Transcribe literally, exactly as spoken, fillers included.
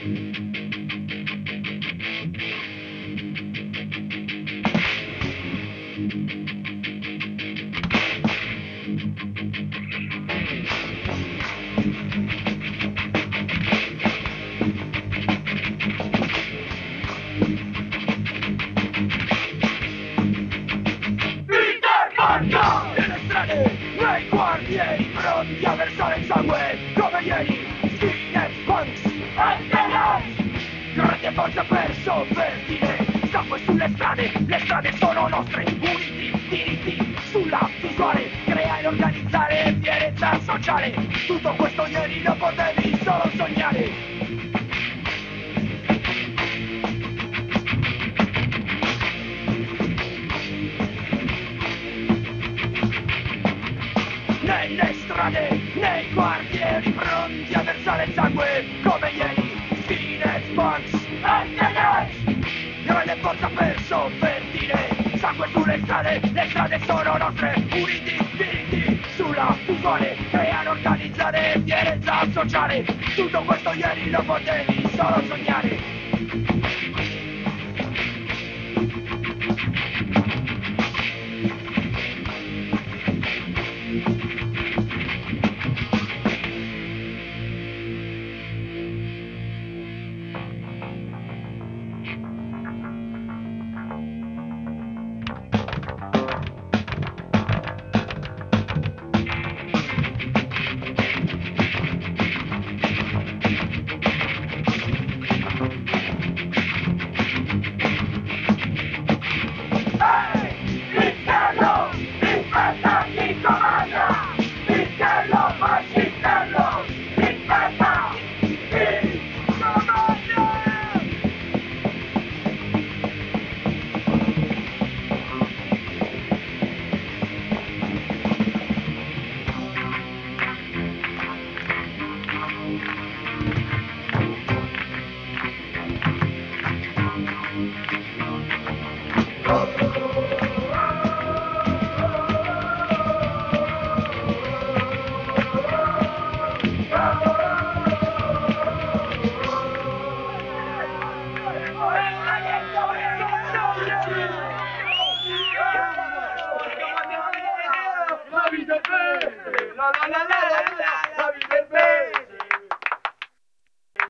Nelle strade, nei quartieri, pronti a versare il sangue come ieri, skinhead, punks e tenants. Grande forza per sovvertire, sangue sulle strade, le strade sono nostre, uniti, diritti sulla visuale, creare e organizzare violenza sociale. Tutto questo ieri lo potevi solo sognare. Nelle strade, nei quartieri, pronti a versare il sangue come ieri, skinhead, punks e tenants. Grande forza per sovvertire, sangue sulle strade, le strade sono nostre, uniti, diritti sulla visuale, creare, organizzare violenza sociale. Tutto questo ieri lo potevi solo sognare.